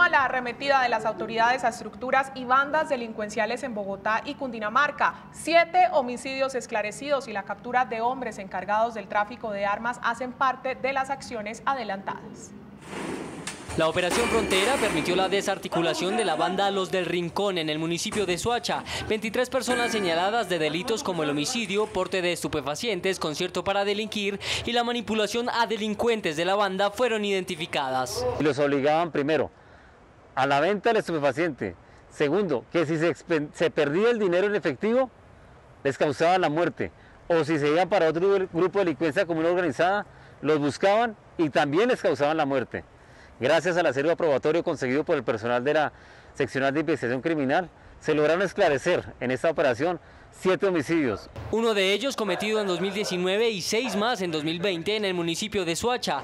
la arremetida de las autoridades a estructuras y bandas delincuenciales en Bogotá y Cundinamarca. 7 homicidios esclarecidos y la captura de hombres encargados del tráfico de armas hacen parte de las acciones adelantadas. La Operación Frontera permitió la desarticulación de la banda Los del Rincón en el municipio de Soacha. 23 personas señaladas de delitos como el homicidio, porte de estupefacientes, concierto para delinquir y la manipulación a delincuentes de la banda fueron identificadas. Los obligaban primero a la venta del estupefaciente. Segundo, que si se perdía el dinero en efectivo, les causaban la muerte. O si se iban para otro grupo de delincuencia común organizada, los buscaban y también les causaban la muerte. Gracias al acervo probatorio conseguido por el personal de la Seccional de Investigación Criminal, se lograron esclarecer en esta operación 7 homicidios. Uno de ellos cometido en 2019 y 6 más en 2020 en el municipio de Soacha.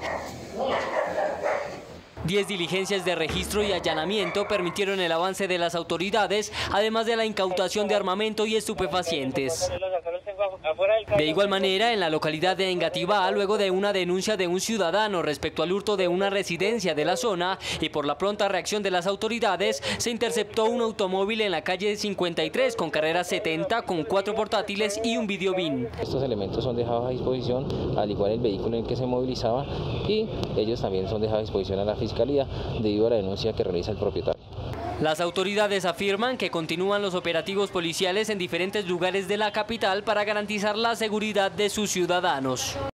10 diligencias de registro y allanamiento permitieron el avance de las autoridades, además de la incautación de armamento y estupefacientes. De igual manera, en la localidad de Engativá, luego de una denuncia de un ciudadano respecto al hurto de una residencia de la zona y por la pronta reacción de las autoridades, se interceptó un automóvil en la calle 53 con carrera 70 con 4 portátiles y un videobin. Estos elementos son dejados a disposición, al igual el vehículo en el que se movilizaba, y ellos también son dejados a disposición a la Fiscalía debido a la denuncia que realiza el propietario. Las autoridades afirman que continúan los operativos policiales en diferentes lugares de la capital para garantizar la seguridad de sus ciudadanos.